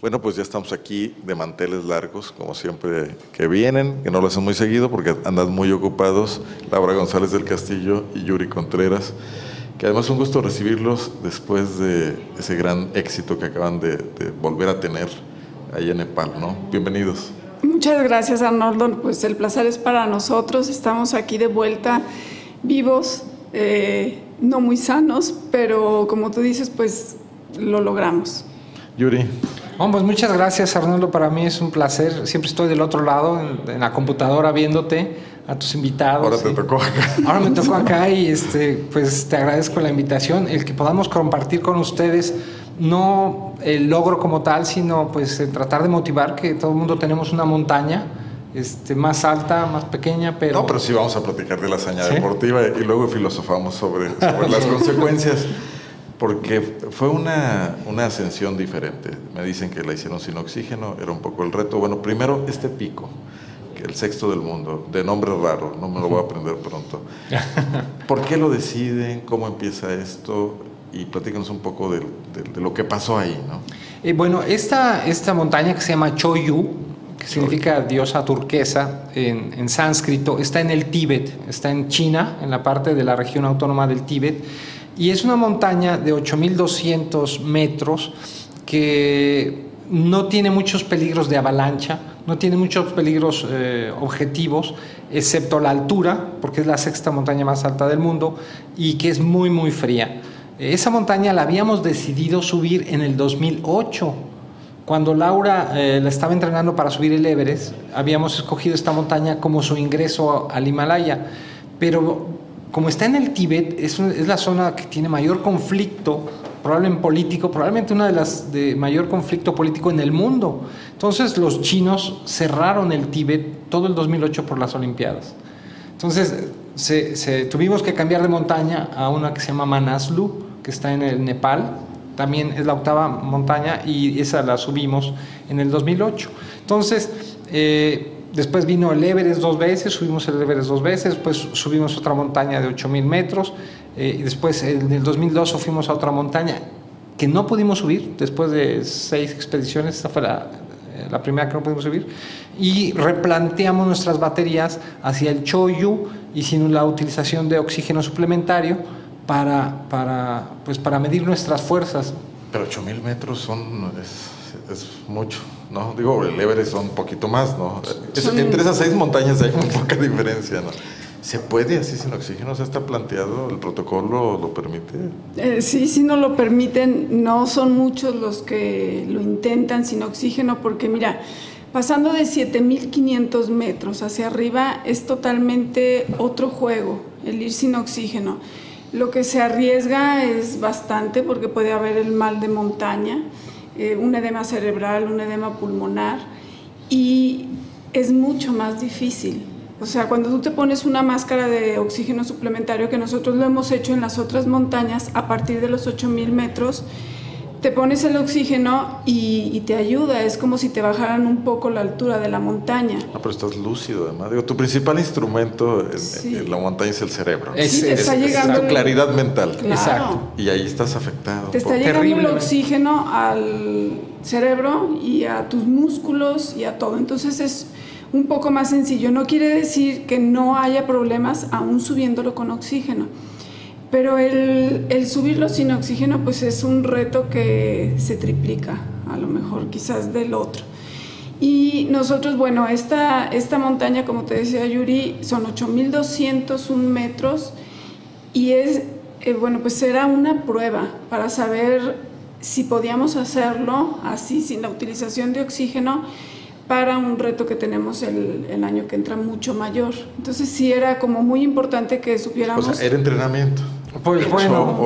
Bueno, pues ya estamos aquí de manteles largos, como siempre que vienen, que no lo hacen muy seguido porque andan muy ocupados, Laura González del Castillo y Yuri Contreras, que además es un gusto recibirlos después de ese gran éxito que acaban de volver a tener ahí en Nepal, ¿no? Bienvenidos. Muchas gracias, Arnoldo. Pues el placer es para nosotros. Estamos aquí de vuelta, vivos, no muy sanos, pero como tú dices, pues lo logramos. Yuri. Pues muchas gracias, Arnoldo. Para mí es un placer. Siempre estoy del otro lado, en la computadora, viéndote, a tus invitados. Ahora te tocó acá. Ahora me tocó acá y pues te agradezco la invitación, el que podamos compartir con ustedes, no el logro como tal, sino pues el tratar de motivar que todo el mundo tenemos una montaña, más alta, más pequeña, pero... No, pero sí vamos a platicar de la hazaña deportiva y luego filosofamos sobre las consecuencias. Porque fue una ascensión diferente. Me dicen que la hicieron sin oxígeno, era un poco el reto. Bueno, primero este pico, que el sexto del mundo, de nombre raro, no me lo voy a aprender pronto. ¿Por qué lo deciden? ¿Cómo empieza esto? Y platícanos un poco de lo que pasó ahí, ¿no? Bueno, esta montaña que se llama Choyu, que significa diosa turquesa en sánscrito, está en el Tíbet, está en China, en la parte de la región autónoma del Tíbet. Y es una montaña de 8.200 metros que no tiene muchos peligros de avalancha, no tiene muchos peligros objetivos, excepto la altura, porque es la sexta montaña más alta del mundo y que es muy, muy fría. Esa montaña la habíamos decidido subir en el 2008. Cuando Laura la estaba entrenando para subir el Everest, habíamos escogido esta montaña como su ingreso al Himalaya, pero como está en el Tíbet, es la zona que tiene mayor conflicto, probablemente una de las de mayor conflicto político en el mundo. Entonces los chinos cerraron el Tíbet todo el 2008 por las Olimpiadas. Entonces tuvimos que cambiar de montaña a una que se llama Manaslu, que está en el Nepal. También es la octava montaña y esa la subimos en el 2008. Entonces... después vino el Everest 2 veces, subimos el Everest 2 veces, después subimos otra montaña de 8.000 metros, y después en el 2002 fuimos a otra montaña que no pudimos subir, después de 6 expediciones, esta fue la primera que no pudimos subir, y replanteamos nuestras baterías hacia el Choyu, hicimos la utilización de oxígeno suplementario para medir nuestras fuerzas. Pero 8.000 metros es mucho, ¿no? Digo, el Everest son un poquito más, ¿no? Entre esas 6 montañas hay muy poca diferencia, ¿no? ¿Se puede así sin oxígeno? ¿Se está planteado? ¿El protocolo lo permite? Sí nos lo permiten. No son muchos los que lo intentan sin oxígeno porque, mira, pasando de 7.500 metros hacia arriba es totalmente otro juego, el ir sin oxígeno. Lo que se arriesga es bastante porque puede haber el mal de montaña, un edema cerebral, un edema pulmonar, y es mucho más difícil. O sea, cuando tú te pones una máscara de oxígeno suplementario, que nosotros lo hemos hecho en las otras montañas, a partir de los 8.000 metros, te pones el oxígeno y te ayuda, es como si te bajaran un poco la altura de la montaña. Pero estás lúcido además. Digo, tu principal instrumento en la montaña es el cerebro. Es tu claridad mental. Claro. Exacto. Y ahí estás afectado. Te está llegando el oxígeno al cerebro y a tus músculos y a todo. Entonces es un poco más sencillo. No quiere decir que no haya problemas aún subiéndolo con oxígeno. Pero el subirlo sin oxígeno pues es un reto que se triplica, a lo mejor quizás del otro. Y nosotros, bueno, esta montaña, como te decía Yuri, son 8.201 metros y bueno, pues era una prueba para saber si podíamos hacerlo así, sin la utilización de oxígeno, para un reto que tenemos el año que entra mucho mayor. Entonces sí era como muy importante que supiéramos... O sea, era entrenamiento. Pues bueno,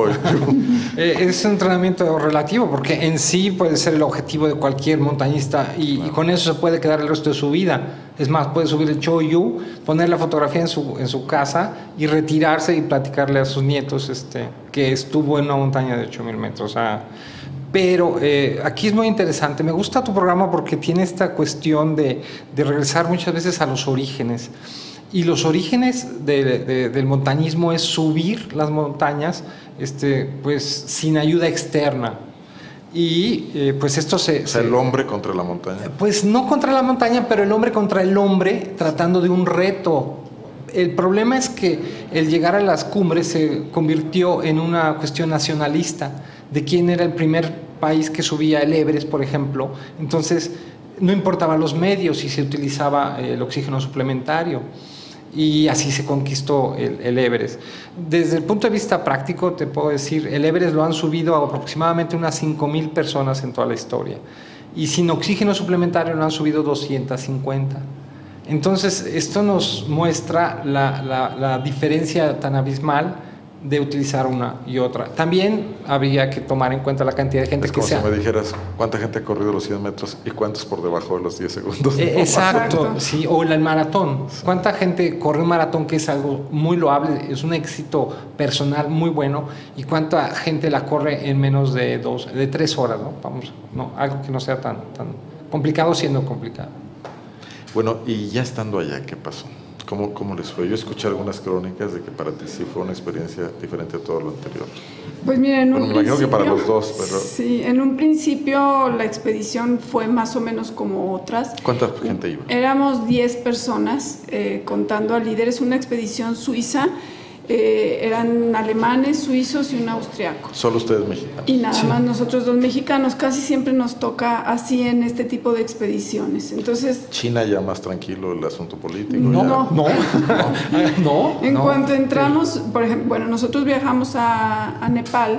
es un entrenamiento relativo porque en sí puede ser el objetivo de cualquier montañista y con eso se puede quedar el resto de su vida. Es más, puede subir el Choyu, poner la fotografía en su casa y retirarse y platicarle a sus nietos que estuvo en una montaña de 8.000 metros. O sea, pero aquí es muy interesante. Me gusta tu programa porque tiene esta cuestión de regresar muchas veces a los orígenes. Y los orígenes del montañismo es subir las montañas pues sin ayuda externa. Y pues esto O sea, el hombre contra la montaña. Pues no contra la montaña, pero el hombre contra el hombre, tratando de un reto. El problema es que el llegar a las cumbres se convirtió en una cuestión nacionalista, de quién era el primer país que subía el Everest, por ejemplo. Entonces, no importaban los medios y se utilizaba el oxígeno suplementario. Y así se conquistó el Everest. Desde el punto de vista práctico, te puedo decir, el Everest lo han subido a aproximadamente unas 5,000 personas en toda la historia. Y sin oxígeno suplementario lo han subido 250. Entonces, esto nos muestra la diferencia tan abismal de utilizar una y otra. También habría que tomar en cuenta la cantidad de gente es como si me dijeras cuánta gente ha corrido los 100 metros y cuántos por debajo de los 10 segundos. Exacto, sí, o el maratón. Sí. ¿Cuánta gente corre un maratón, que es algo muy loable, es un éxito personal muy bueno, y cuánta gente la corre en menos de 3 horas, ¿no? Vamos, no, algo que no sea tan complicado siendo complicado. Bueno, y ya estando allá, ¿qué pasó? ¿Cómo les fue? Yo escuché algunas crónicas de que para ti sí fue una experiencia diferente a todo lo anterior. Pues mira, me imagino que para los dos, pero... Sí, en un principio la expedición fue más o menos como otras. ¿Cuánta gente iba? Éramos 10 personas, contando a líderes, una expedición suiza. Eran alemanes, suizos y un austriaco. ¿Solo ustedes mexicanos? Y nada más nosotros 2 mexicanos. Casi siempre nos toca así en este tipo de expediciones. Entonces, ¿China ya más tranquilo el asunto político? No. En no. cuanto entramos, por ejemplo, bueno, nosotros viajamos a Nepal,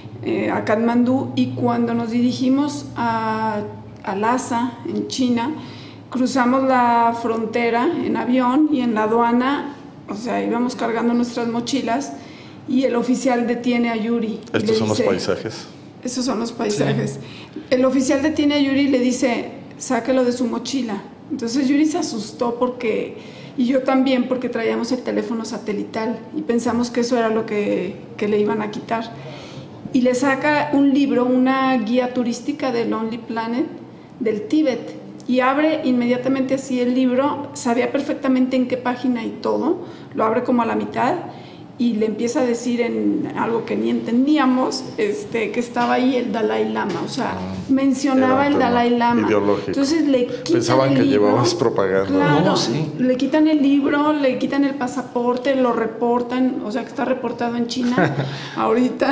a Katmandú, y cuando nos dirigimos a Lhasa, en China, cruzamos la frontera en avión, y en la aduana, o sea, íbamos cargando nuestras mochilas y el oficial detiene a Yuri. ¿Estos son los paisajes? Esos son los paisajes. Sí. El oficial detiene a Yuri y le dice, sáquelo de su mochila. Entonces Yuri se asustó y yo también, porque traíamos el teléfono satelital y pensamos que eso era lo que le iban a quitar. Y le saca un libro, una guía turística de Lonely Planet del Tíbet. Y abre inmediatamente así el libro, sabía perfectamente en qué página y todo, lo abre como a la mitad y le empieza a decir en algo que ni entendíamos, que estaba ahí el Dalai Lama, o sea, mencionaba el Dalai Lama. Ideológico. Entonces le quitan Pensaban que libro, llevabas propaganda. Claro, No, sí. le quitan el libro, le quitan el pasaporte, lo reportan, o sea que está reportado en China ahorita,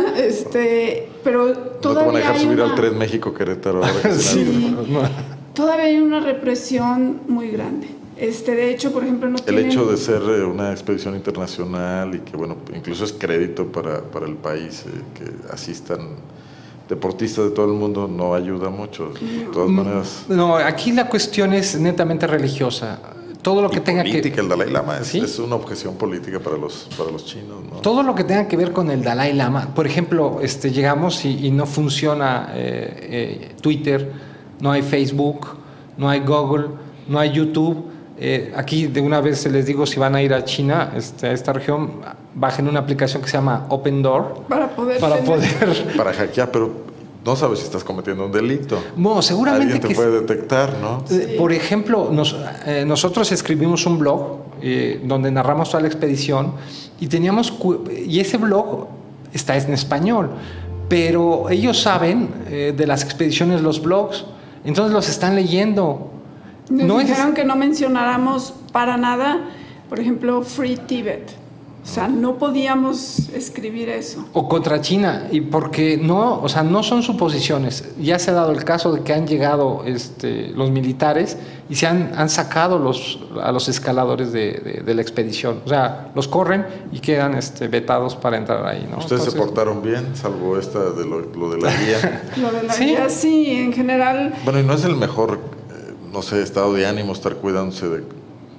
pero todavía no te van a dejar subir una... al tren México-Querétaro. Sí. Todavía hay una represión muy grande. De hecho, por ejemplo, no tienen... El hecho de ser una expedición internacional y que, bueno, incluso es crédito para el país, que asistan deportistas de todo el mundo, no ayuda mucho. De todas maneras... No, aquí la cuestión es netamente religiosa. Todo lo que tenga política, el Dalai Lama ¿sí? es una objeción política para los chinos, ¿no? Todo lo que tenga que ver con el Dalai Lama. Por ejemplo, llegamos y no funciona Twitter, no hay Facebook, no hay Google, no hay YouTube. Aquí de una vez les digo, si van a ir a China, a esta región, bajen una aplicación que se llama Open Door para poder para hackear, pero no sabes si estás cometiendo un delito. No, seguramente alguien te puede detectar, ¿no? Por ejemplo, nosotros escribimos un blog donde narramos toda la expedición y ese blog está en español, pero ellos saben de las expediciones los blogs, entonces los están leyendo. Nos dijeron que no mencionáramos para nada, por ejemplo, Free Tibet. O sea, no podíamos escribir eso. O contra China, y porque no, o sea, no son suposiciones. Ya se ha dado el caso de que han llegado los militares y se han sacado a los escaladores de la expedición. O sea, los corren y quedan vetados para entrar ahí, ¿no? Ustedes se portaron bien, salvo de lo de la guía. Lo de la guía, sí, en general. Bueno, y no es el mejor, no sé, estado de ánimo estar cuidándose de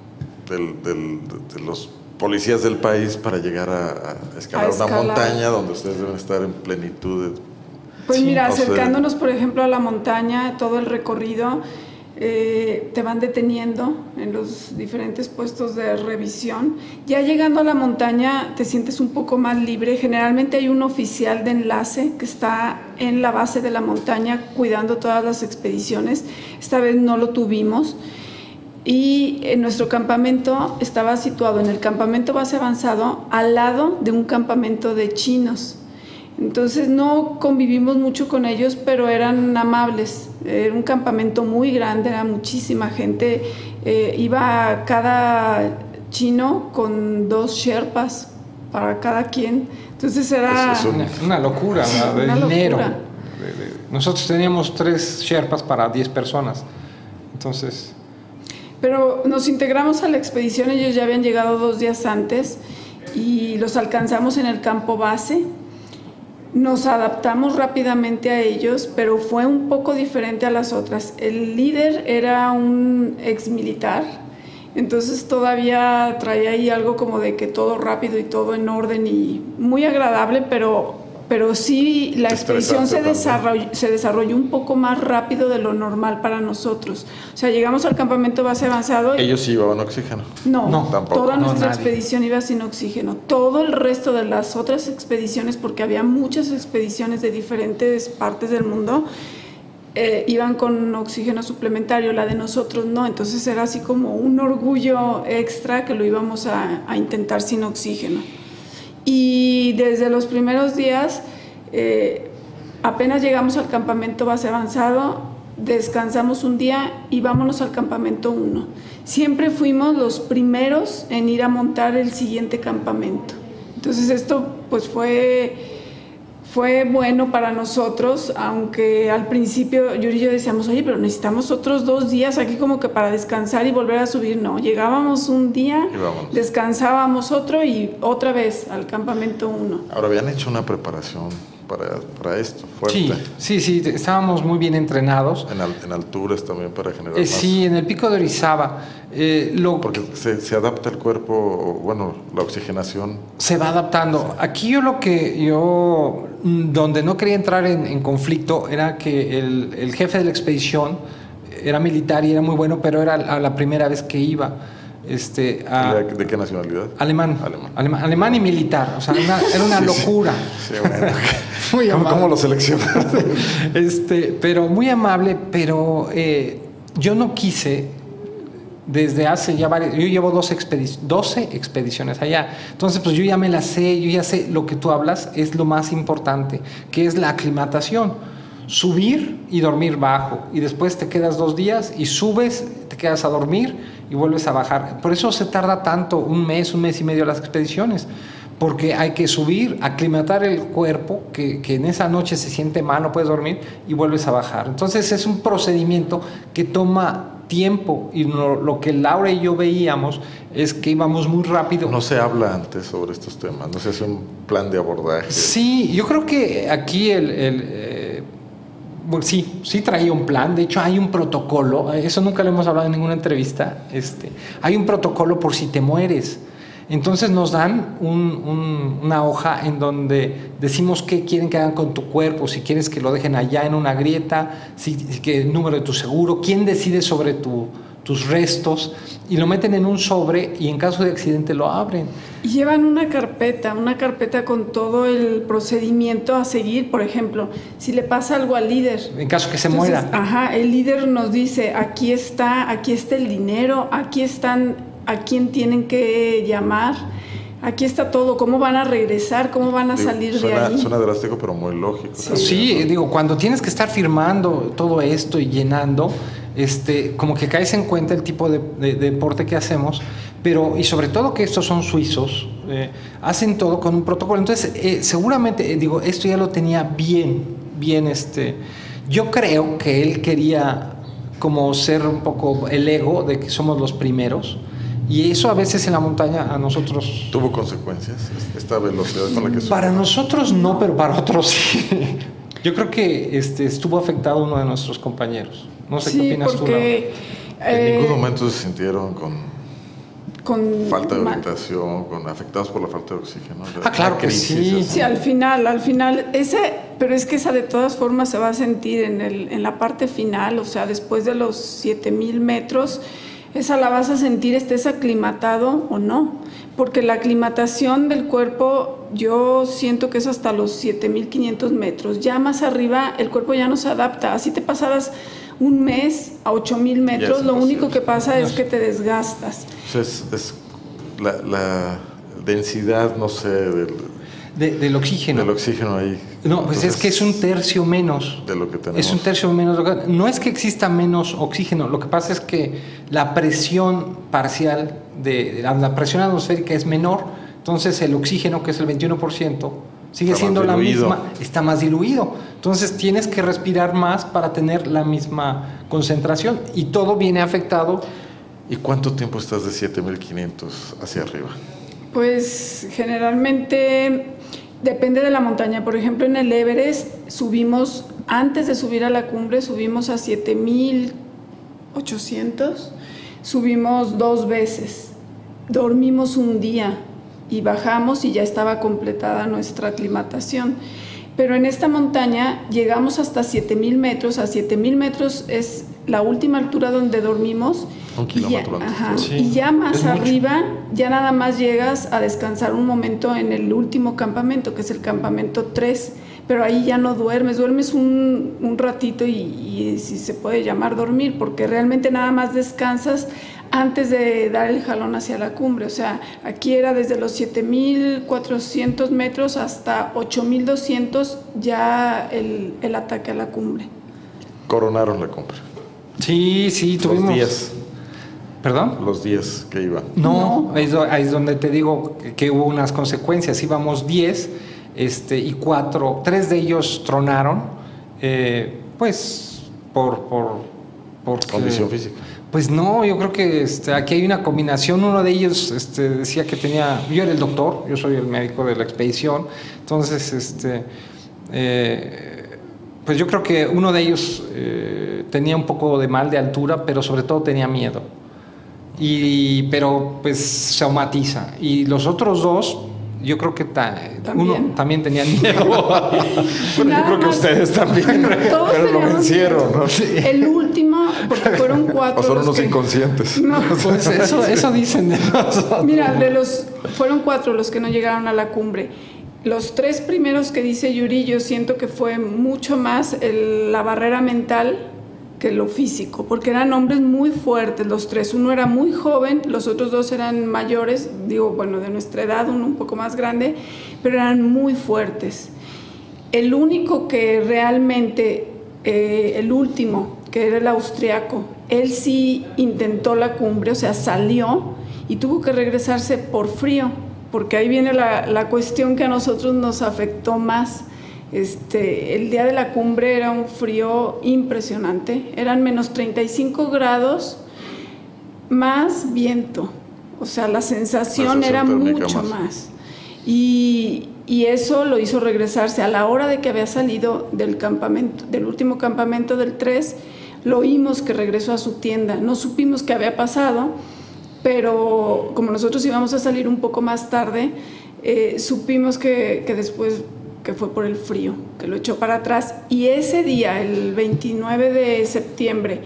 los policías del país para llegar a escalar una montaña donde ustedes deben estar en plenitud. Pues mira, acercándonos, por ejemplo, a la montaña, todo el recorrido, te van deteniendo en los diferentes puestos de revisión. Ya llegando a la montaña te sientes un poco más libre. Generalmente hay un oficial de enlace que está en la base de la montaña cuidando todas las expediciones. Esta vez no lo tuvimos. Y nuestro campamento estaba situado en el campamento base avanzado al lado de un campamento de chinos. Entonces no convivimos mucho con ellos, pero eran amables. Era un campamento muy grande, era muchísima gente. Iba cada chino con 2 sherpas para cada quien. Entonces era una locura, de una dinero. Locura. Nosotros teníamos 3 sherpas para 10 personas. Entonces... Pero nos integramos a la expedición, ellos ya habían llegado 2 días antes y los alcanzamos en el campo base. Nos adaptamos rápidamente a ellos, pero fue un poco diferente a las otras. El líder era un ex militar, entonces todavía traía ahí algo como de que todo rápido y todo en orden y muy agradable, pero sí la expedición se desarrolló un poco más rápido de lo normal para nosotros. O sea, llegamos al campamento base avanzado. ¿Ellos sí llevaban oxígeno? No, tampoco. Toda nuestra expedición iba sin oxígeno. Todo el resto de las otras expediciones, porque había muchas expediciones de diferentes partes del mundo, iban con oxígeno suplementario. La de nosotros no. Entonces era así como un orgullo extra que lo íbamos a intentar sin oxígeno. Y desde los primeros días, apenas llegamos al campamento base avanzado, descansamos un día y vámonos al campamento 1. Siempre fuimos los primeros en ir a montar el siguiente campamento. Entonces esto pues fue bueno para nosotros, aunque al principio Yuri y yo decíamos, oye, pero necesitamos otros 2 días aquí como que para descansar y volver a subir. No, llegábamos un día, descansábamos otro y otra vez al campamento 1. Ahora, habían hecho una preparación para esto, fuerte. Sí, estábamos muy bien entrenados. En alturas también para generar más. Sí, en el pico de Orizaba. Porque se adapta el cuerpo, bueno, la oxigenación. Se va adaptando. Aquí donde no quería entrar en conflicto era que el jefe de la expedición era militar y era muy bueno, pero era la primera vez que iba. ¿De qué nacionalidad? Alemán y militar, o sea, era una locura. Sí, bueno. Muy amable. ¿Cómo lo seleccionaron? Pero muy amable, pero yo no quise, desde hace ya yo llevo 12 expediciones allá, entonces pues yo ya me las sé, yo ya sé lo que tú hablas, es lo más importante, que es la aclimatación. Subir y dormir bajo, y después te quedas 2 días y subes, te quedas a dormir y vuelves a bajar. Por eso se tarda tanto, un mes y medio las expediciones, porque hay que subir, aclimatar el cuerpo, que en esa noche se siente mal, no puedes dormir, y vuelves a bajar. Entonces es un procedimiento que toma tiempo, y lo que Laura y yo veíamos es que íbamos muy rápido. No se habla antes sobre estos temas, no se hace un plan de abordaje. Sí, yo creo que aquí sí traía un plan. De hecho hay un protocolo, eso nunca lo hemos hablado en ninguna entrevista. Hay un protocolo por si te mueres. Entonces nos dan una hoja en donde decimos qué quieren que hagan con tu cuerpo, si quieres que lo dejen allá en una grieta, el número de tu seguro, quién decide sobre tus restos, y lo meten en un sobre y en caso de accidente lo abren. Y llevan una carpeta con todo el procedimiento a seguir. Por ejemplo, si le pasa algo al líder, en caso que se muera. El líder nos dice, aquí está el dinero, aquí están a quién tienen que llamar, aquí está todo, cómo van a regresar, cómo van a salir de ahí. Suena drástico, pero muy lógico. Sí, cuando tienes que estar firmando todo esto y llenando, como que caes en cuenta el tipo de deporte que hacemos, y sobre todo que estos son suizos, hacen todo con un protocolo. Entonces, seguramente, esto ya lo tenía bien, yo creo que él quería como ser un poco el ego de que somos los primeros. Y eso a veces en la montaña a nosotros... ¿Tuvo consecuencias esta velocidad con la que subimos? Para nosotros no, pero para otros sí. Yo creo que estuvo afectado uno de nuestros compañeros. No sé qué opinas tú, Laura. En ningún momento se sintieron con falta de orientación, afectados por la falta de oxígeno. Claro que sí. Sí, al final, pero es que esa de todas formas se va a sentir en la parte final, o sea, después de los 7,000 metros... Esa la vas a sentir, estés aclimatado o no, porque la aclimatación del cuerpo yo siento que es hasta los 7,500 metros. Ya más arriba el cuerpo ya no se adapta. Así te pasaras un mes a 8,000 metros, lo único que pasa es que te desgastas. Es la densidad, no sé, Del oxígeno. Del oxígeno ahí. No, pues entonces, es que es un tercio menos. De lo que tenemos. Es un tercio menos. No es que exista menos oxígeno, lo que pasa es que la presión parcial, la presión atmosférica es menor, entonces el oxígeno, que es el 21%, sigue siendo la misma, está más diluido. Entonces tienes que respirar más para tener la misma concentración y todo viene afectado. ¿Y cuánto tiempo estás de 7500 hacia arriba? Pues generalmente depende de la montaña. Por ejemplo, en el Everest subimos, antes de subir a la cumbre, subimos a 7800, subimos 2 veces, dormimos un día y bajamos y ya estaba completada nuestra aclimatación. Pero en esta montaña llegamos hasta 7000 metros. A 7000 metros es la última altura donde dormimos. Un kilómetro antes. Sí. Y ya más arriba, ya nada más llegas a descansar un momento en el último campamento, que es el campamento 3. Pero ahí ya no duermes un ratito y si se puede llamar dormir, porque realmente nada más descansas antes de dar el jalón hacia la cumbre. O sea, aquí era desde los 7400 metros hasta 8200 ya el ataque a la cumbre. Coronaron la cumbre. Sí, tuvimos... Los días. ¿Perdón? Los días que iba. No. Ahí es donde te digo que hubo unas consecuencias. Íbamos 10 y 3 de ellos tronaron, pues por condición física. Pues no, yo creo que aquí hay una combinación. Uno de ellos decía que tenía... Yo era el doctor, yo soy el médico de la expedición. Entonces, pues yo creo que uno de ellos tenía un poco de mal de altura, pero sobre todo tenía miedo. Pero pues se traumatiza. Y los otros 2... Yo creo que uno también tenía miedo. Bueno, yo creo que ustedes también, pero lo vencieron, ¿no? El último, porque fueron 4. O son unos inconscientes. No. Pues eso dicen de nosotros. Mira, fueron 4 los que no llegaron a la cumbre. Los 3 primeros que dice Yuri, yo siento que fue mucho más la barrera mental que lo físico, porque eran hombres muy fuertes los 3. Uno era muy joven, los otros 2 eran mayores, de nuestra edad, uno un poco más grande, pero eran muy fuertes. El único que realmente, el último, que era el austriaco, él sí intentó la cumbre, o sea, salió y tuvo que regresarse por frío, porque ahí viene la cuestión que a nosotros nos afectó más. El día de la cumbre era un frío impresionante, eran menos 35 grados más viento, o sea, la sensación era mucho más. Y eso lo hizo regresarse. A la hora de que había salido del campamento, del último campamento del 3, lo oímos que regresó a su tienda. No supimos qué había pasado, pero como nosotros íbamos a salir un poco más tarde, supimos que después que fue por el frío, que lo echó para atrás. Y ese día, el 29 de septiembre,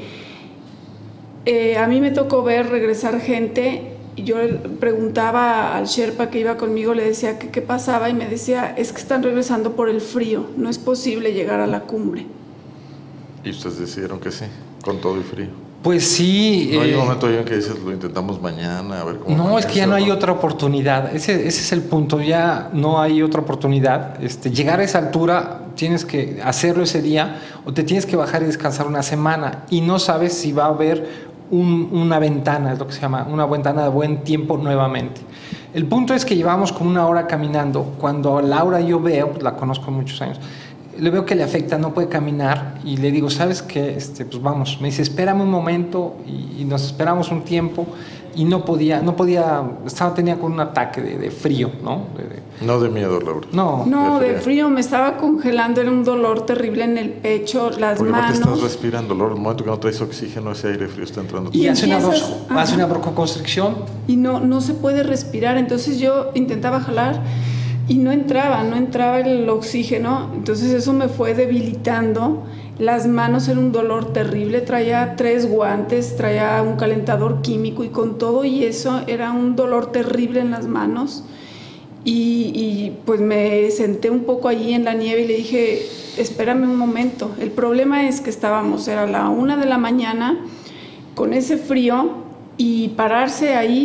a mí me tocó ver regresar gente, y yo preguntaba al Sherpa que iba conmigo, le decía que qué pasaba, y me decía, es que están regresando por el frío, no es posible llegar a la cumbre. ¿Y ustedes decidieron que sí, con todo y frío? Pues sí. No hay un momento en que dices, lo intentamos mañana, a ver cómo... No, es que ya no hay otra oportunidad. Ese es el punto, ya no hay otra oportunidad. Llegar a esa altura, tienes que hacerlo ese día o te tienes que bajar y descansar una semana y no sabes si va a haber una ventana, es lo que se llama, una ventana de buen tiempo nuevamente. El punto es que llevamos como 1 hora caminando. Cuando a Laura yo veo, la conozco muchos años, le veo que le afecta, no puede caminar y le digo, ¿sabes qué? Pues vamos. Me dice, espérame un momento y nos esperamos un tiempo y no podía, tenía con un ataque de frío, ¿no? No de miedo, Laura. No, de frío, me estaba congelando, era un dolor terrible en el pecho, las porque manos. Porque no te estás respirando, Laura, el momento que no traes oxígeno, ese aire frío está entrando. Y hace una broncoconstricción. Y no se puede respirar, entonces yo intentaba jalar y no entraba el oxígeno, entonces eso me fue debilitando. Las manos era un dolor terrible, traía 3 guantes, traía un calentador químico y con todo y eso era un dolor terrible en las manos. Y pues me senté un poco allí en la nieve y le dije, espérame un momento. El problema es que era la 1 de la mañana con ese frío y pararse ahí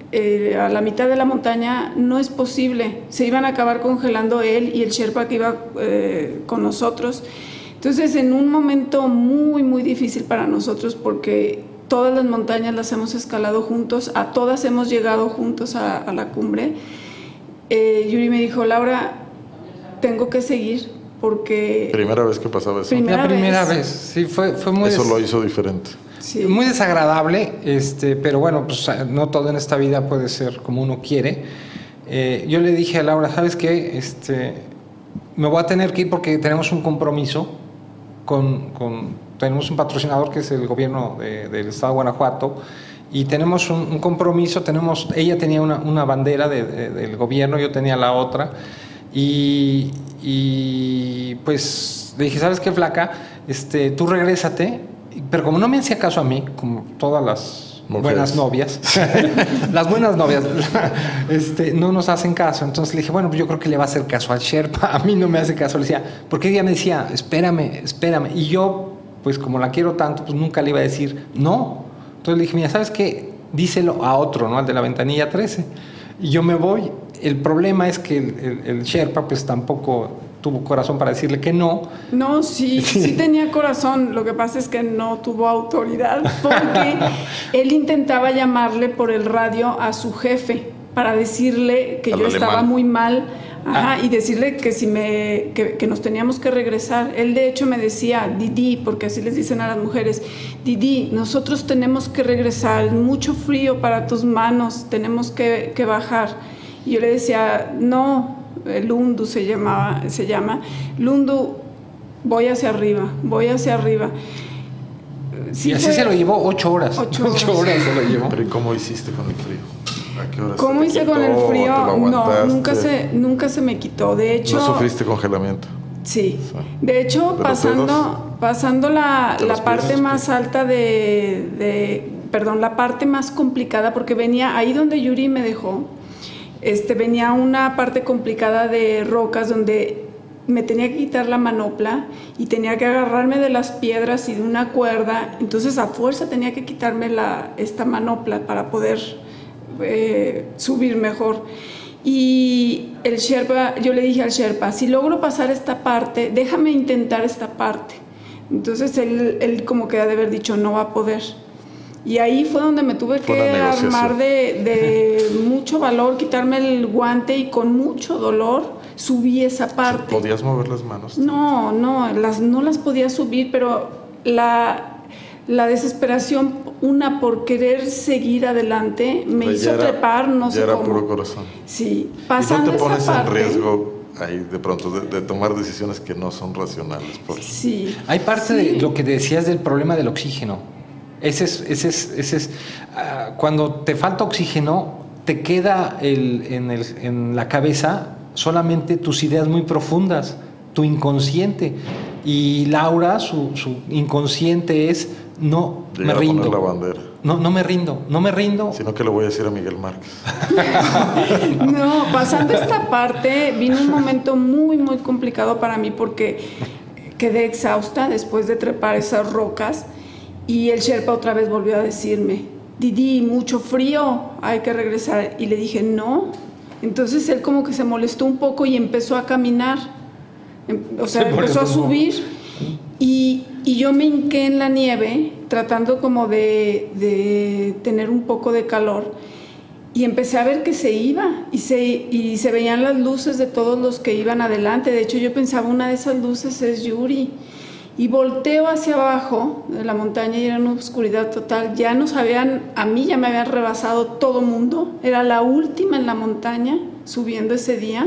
a la mitad de la montaña no es posible, se iban a acabar congelando él y el Sherpa que iba con nosotros. Entonces, en un momento muy, muy difícil para nosotros, porque todas las montañas las hemos escalado juntos, a todas hemos llegado juntos a la cumbre, Yuri me dijo, Laura, tengo que seguir, porque... ¿Primera vez que pasaba eso? La primera vez, sí, fue muy... Eso lo hizo diferente. Sí. Muy desagradable, pero bueno, pues no todo en esta vida puede ser como uno quiere. Yo le dije a Laura, ¿sabes qué? Me voy a tener que ir porque tenemos un compromiso tenemos un patrocinador que es el gobierno del estado de Guanajuato, y tenemos un compromiso. Ella tenía una bandera del gobierno, yo tenía la otra, y pues le dije, ¿sabes qué, flaca? Tú regrésate. Pero como no me hacía caso a mí, como todas las buenas novias, las buenas novias no nos hacen caso. Entonces le dije, bueno, pues yo creo que le va a hacer caso al Sherpa. A mí no me hace caso. Le decía, porque ella me decía, espérame. Y yo, pues como la quiero tanto, pues nunca le iba a decir no. Entonces le dije, mira, ¿sabes qué? Díselo a otro, ¿no? Al de la ventanilla 13. Y yo me voy. El problema es que el Sherpa, pues tampoco tuvo corazón para decirle que no. No, sí tenía corazón. Lo que pasa es que no tuvo autoridad, porque él intentaba llamarle por el radio a su jefe para decirle que yo estaba muy mal, y decirle que que nos teníamos que regresar. Él de hecho me decía, Didi, porque así les dicen a las mujeres, Didi, nosotros tenemos que regresar, mucho frío para tus manos, tenemos que bajar. Y yo le decía, no, Lundu se llama, Lundu, voy hacia arriba. Sí, y así se lo llevó 8 horas. 8 horas se lo llevó. Pero ¿y cómo hiciste con el frío? ¿A qué horas? ¿Cómo hice con el frío? No, nunca se me quitó. De hecho, ¿no sufriste congelamiento? Sí. De hecho, pasando la parte más alta la parte más complicada, porque venía ahí donde Yuri me dejó. Venía una parte complicada de rocas donde me tenía que quitar la manopla y tenía que agarrarme de las piedras y de una cuerda. Entonces a fuerza tenía que quitarme esta manopla para poder subir mejor. Y el Sherpa, yo le dije al Sherpa, si logro pasar esta parte, déjame intentar esta parte. Entonces él como que ha de haber dicho, no va a poder. Y ahí fue donde me tuve que armar de mucho valor, quitarme el guante, y con mucho dolor subí esa parte. ¿Podías mover las manos? No las podía subir, pero la desesperación, por querer seguir adelante, me hizo trepar, no sé cómo. Ya era puro corazón. Sí, pasando. ¿Y no te pones en riesgo ahí de pronto de tomar decisiones que no son racionales? Sí. Hay parte de lo que decías del problema del oxígeno. Ese es cuando te falta oxígeno, te queda en la cabeza solamente tus ideas muy profundas, tu inconsciente. Y Laura, su inconsciente es, no me rindo. Poner la bandera. No me rindo. Sino que le voy a decir a Miguel Márquez. No, pasando esta parte, vino un momento muy, muy complicado para mí, porque quedé exhausta después de trepar esas rocas. Y el Sherpa otra vez volvió a decirme, Didi, mucho frío, hay que regresar. Y le dije, no. Entonces él como que se molestó un poco y empezó a caminar. Empezó a subir. Y yo me hinqué en la nieve, tratando como de tener un poco de calor. Y empecé a ver que se iba. Y se veían las luces de todos los que iban adelante. De hecho, yo pensaba, una de esas luces es Yuri. Y volteo hacia abajo de la montaña y era una oscuridad total. A mí ya me habían rebasado todo mundo. Era la última en la montaña, subiendo ese día.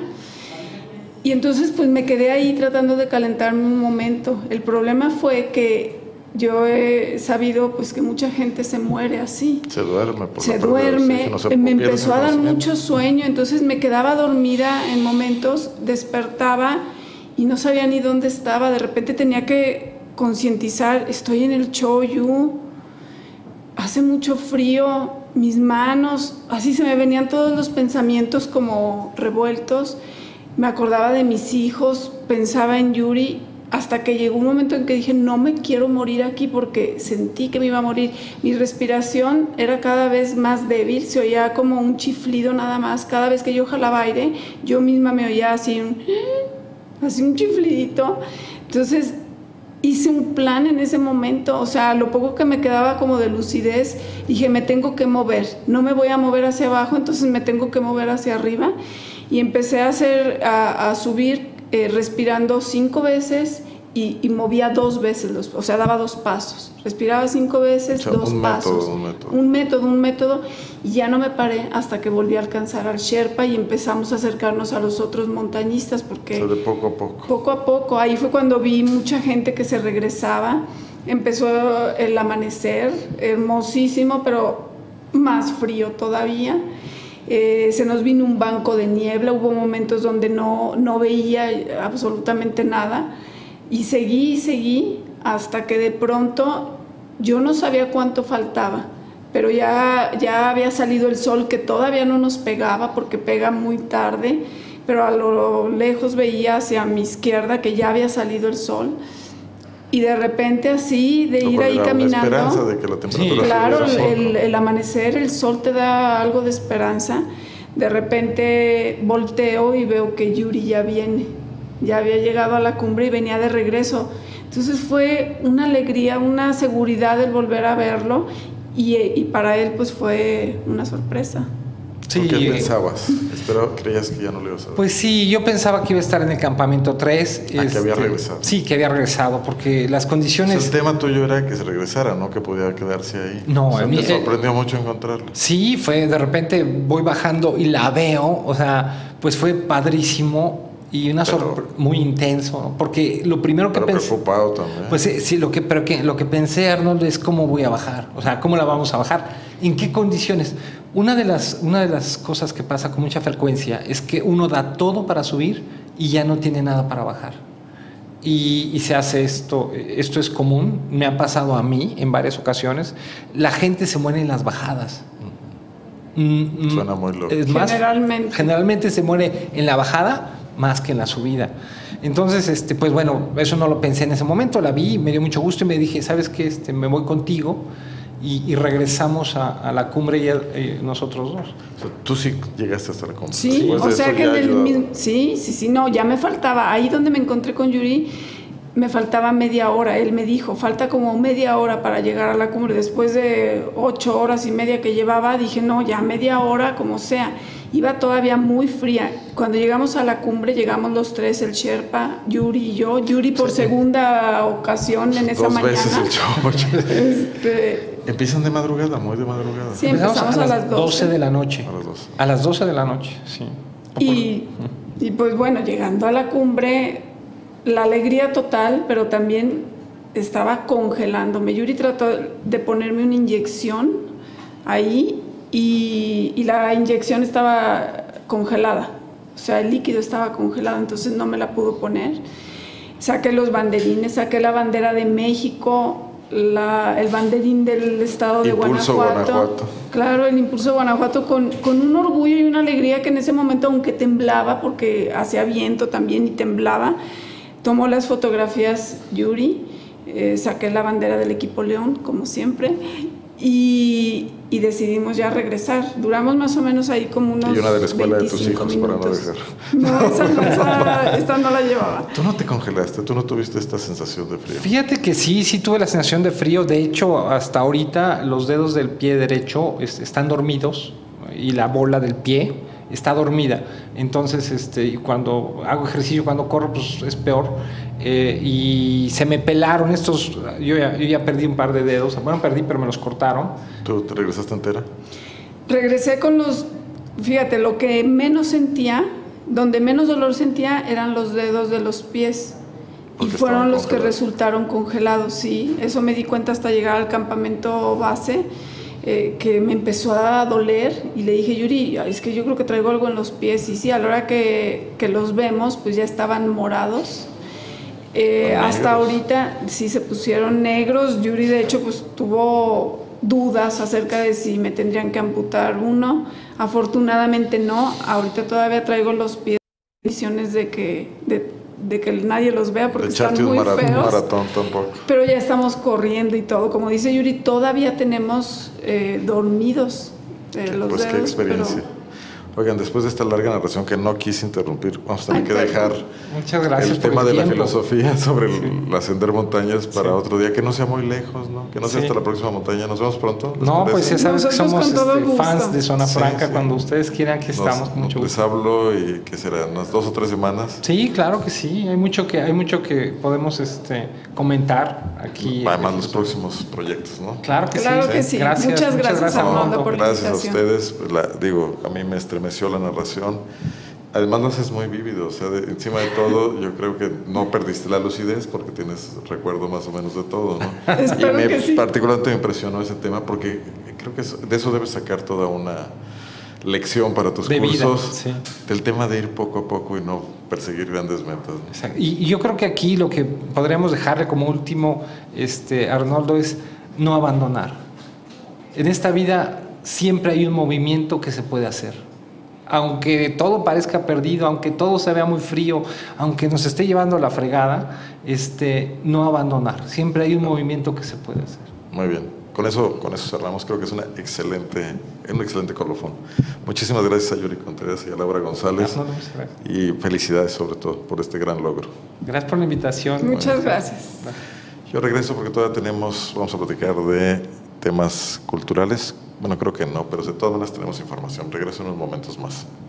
Y entonces pues me quedé ahí tratando de calentarme un momento. El problema fue que yo he sabido pues que mucha gente se muere así. Se duerme. Me empezó a dar mucho sueño, entonces me quedaba dormida en momentos, despertaba y no sabía ni dónde estaba. De repente tenía que concientizar, estoy en el Choyu, hace mucho frío, mis manos, así se me venían todos los pensamientos como revueltos. Me acordaba de mis hijos, pensaba en Yuri hasta que llegó un momento en que dije, no me quiero morir aquí porque sentí que me iba a morir. Mi respiración era cada vez más débil, se oía como un chiflido nada más. Cada vez que yo jalaba aire, yo misma me oía así un chiflidito. Entonces hice un plan en ese momento, o sea, lo poco que me quedaba como de lucidez, dije, me tengo que mover, no me voy a mover hacia abajo, entonces me tengo que mover hacia arriba. Y empecé a subir respirando 5 veces y movía 2 veces, o sea, daba 2 pasos. Respiraba 5 veces, o sea, 2 pasos. Un método. Y ya no me paré hasta que volví a alcanzar al Sherpa y empezamos a acercarnos a los otros montañistas porque... O sea, de poco a poco. Poco a poco. Ahí fue cuando vi mucha gente que se regresaba. Empezó el amanecer, hermosísimo, pero más frío todavía. Se nos vino un banco de niebla, hubo momentos donde no veía absolutamente nada y seguí hasta que de pronto yo no sabía cuánto faltaba, pero ya había salido el sol, que todavía no nos pegaba porque pega muy tarde, pero a lo lejos veía hacia mi izquierda que ya había salido el sol. Y de repente así, de ir ahí caminando... La esperanza de que la temperatura... Sí, claro, el amanecer, el sol te da algo de esperanza. De repente volteo y veo que Yuri ya viene. Ya había llegado a la cumbre y venía de regreso. Entonces fue una alegría, una seguridad el volver a verlo. Y para él pues fue una sorpresa. Sí. ¿Qué pensabas? ¿Creías que ya no le ibas a ver? Pues sí, yo pensaba que iba a estar en el campamento 3. Que había regresado. Sí, que había regresado, porque las condiciones... O sea, el tema tuyo era que se regresara, ¿no? Que podía quedarse ahí. No, o sea, a mí... me sorprendió mucho encontrarla. Sí, fue, de repente voy bajando y la veo, o sea, pues fue padrísimo y una muy intenso, porque lo primero que pensé... preocupado también. Pues sí, lo que pensé, Arnold, es cómo voy a bajar, o sea, cómo la vamos a bajar, en qué condiciones. Una de las cosas que pasa con mucha frecuencia es que uno da todo para subir y ya no tiene nada para bajar. Y se hace esto es común, me ha pasado a mí en varias ocasiones. La gente se muere en las bajadas. Suena muy loco. Es más, generalmente se muere en la bajada más que en la subida. Entonces, pues bueno, eso no lo pensé en ese momento, la vi, me dio mucho gusto y me dije, ¿sabes qué? Me voy contigo. Y regresamos a la cumbre y nosotros dos. O sea, tú sí llegaste hasta la cumbre. Sí, o sea que en el mismo... Sí, no, ya me faltaba. Ahí donde me encontré con Yuri, me faltaba media hora. Él me dijo, falta como media hora para llegar a la cumbre. Después de 8 horas y media que llevaba, dije, no, ya media hora, como sea. Iba todavía muy fría. Cuando llegamos a la cumbre, llegamos los 3, el Sherpa, Yuri y yo. Yuri por segunda ocasión en esa mañana. 2 veces el show. Empiezan de madrugada, muy de madrugada. Sí, empezamos a las 12 de la noche. A las 12. A las 12 de la noche, sí. Y pues bueno, llegando a la cumbre, la alegría total, pero también estaba congelándome. Yuri trató de ponerme una inyección ahí y la inyección estaba congelada. O sea, el líquido estaba congelado, entonces no me la pudo poner. Saqué los banderines, saqué la bandera de México, el banderín del estado de Guanajuato. Claro, el Impulso Guanajuato con un orgullo y una alegría que en ese momento, aunque temblaba, porque hacía viento también y temblaba, tomó las fotografías Yuri, saqué la bandera del equipo León, como siempre, y decidimos ya regresar. Duramos más o menos ahí como unos 25 minutos. Y una de la escuela de tus hijos para no dejar. No, esta no la llevaba. ¿Tú no te congelaste? ¿Tú no tuviste esta sensación de frío? Fíjate que sí tuve la sensación de frío. De hecho, hasta ahorita los dedos del pie derecho están dormidos y la bola del pie está dormida. Entonces, cuando hago ejercicio, cuando corro, pues es peor. Y se me pelaron estos. Yo ya perdí un par de dedos. Bueno, perdí, pero me los cortaron. ¿Tú te regresaste entera? Regresé con los... Fíjate, lo que menos sentía, donde menos dolor sentía, eran los dedos de los pies. Porque y fueron los que resultaron congelados, sí. Eso me di cuenta hasta llegar al campamento base. Que me empezó a doler y le dije, Yuri, es que yo creo que traigo algo en los pies. Y sí, a la hora que los vemos, pues ya estaban morados. Hasta ahorita sí se pusieron negros. Yuri, de hecho, pues tuvo dudas acerca de si me tendrían que amputar uno. Afortunadamente no. Ahorita todavía traigo los pies en condiciones de de que nadie los vea porque están echarte muy un feos. maratón tampoco. Pero ya estamos corriendo y todo. Como dice Yuri, todavía tenemos dormidos los pues dedos. qué experiencia. Pero... Oigan, después de esta larga narración que no quise interrumpir, vamos a tener que dejar Muchas gracias el tema de la tiempo. filosofía sobre el ascender montañas para otro día, que no sea muy lejos, ¿no? Que no sea hasta la próxima montaña. Nos vemos pronto. No, pues ya sabes que somos fans de Zona Franca. Sí. Cuando ustedes quieran que estamos, con mucho les gusto. hablo y que será unas 2 o 3 semanas. Sí, claro que sí. Hay mucho que podemos comentar aquí. Además los próximos proyectos, ¿no? Claro que sí. Gracias, muchas gracias Arnoldo por la invitación. Gracias a ustedes. A mí me estremeció la narración. Además lo haces muy vívido, o sea, encima de todo yo creo que no perdiste la lucidez porque tienes recuerdo más o menos de todo, ¿no? Espero que sí. Particularmente me impresionó ese tema porque creo que de eso debes sacar toda una lección para tus cursos, del tema de ir poco a poco y no perseguir grandes metas, ¿no? Exacto. Y yo creo que aquí lo que podríamos dejarle como último, Arnoldo, es no abandonar. En esta vida siempre hay un movimiento que se puede hacer. Aunque todo parezca perdido, aunque todo se vea muy frío, aunque nos esté llevando a la fregada, no abandonar. Siempre hay un movimiento que se puede hacer. Muy bien. Con eso cerramos. Creo que es un excelente colofón. Muchísimas gracias a Yuri Contreras y a Laura González. Y felicidades sobre todo por este gran logro. Gracias por la invitación. Muchas gracias. Yo regreso porque todavía vamos a platicar de temas culturales. Bueno, creo que no, pero de todas maneras tenemos información. Regreso en unos momentos más.